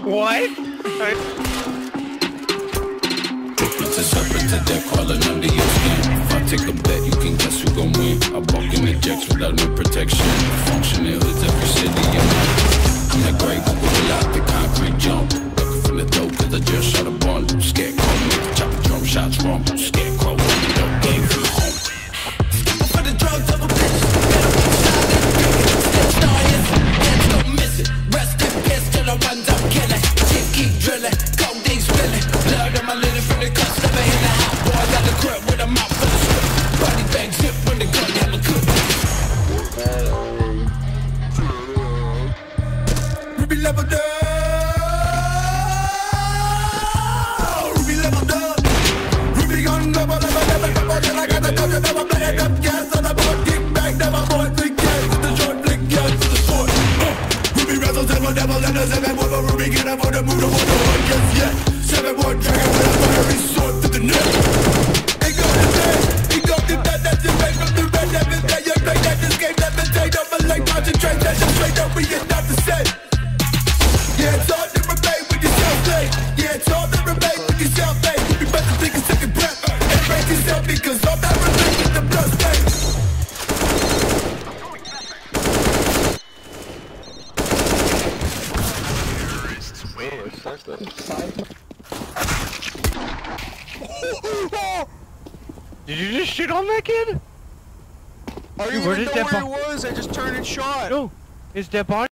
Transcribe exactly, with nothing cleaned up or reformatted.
What? It's a serpent to death crawling under your skin. If I take a bet, you can guess who gon' win. I walk in the jets without no protection. Functioning hoods every city I'm in. I'm the great Google out the concrete jump. Looking from the dope cause I just shot a bundle. Scarecrow, make the chopper drum shots rumble. Scarecrow, when the dope game from home. For the drugs of a bitch. Still starting, hands don't miss it. Rest in peace till the ones I'm killing. Shit keep drilling, codeine spilling. Blood on my linen from the cuts, never in the hot boy. I got the crib with a mouth full of script. Body bag zip when the gun never could. Ruby level down. Ruby level down. Ruby gun level, level, level, level. Then I got the dope, never play it up. Gas on the board, kick back, never board. Big gas to the short, flick gas to the sport. Ruby wrestles, devil, devil, and a seven boy, but Ruby get up on the move, the one, the one, yes, yeah. Seven boy, dragon with a fiery sword to the neck. It goes to dead, it goes to dead, that's your way from the red, never say you play that, this game, never take over, like concentrate, that's just straight up, we is not the same. Yeah, it's hard to remain with yourself, play. Yeah, it's hard to remain with yourself, play. You better take a second breath and break yourself because all that remains is the blood stain. Did you just shoot on that kid? I Dude, didn't where even did know that where bo- he was, I just turned and shot. No, his dead body.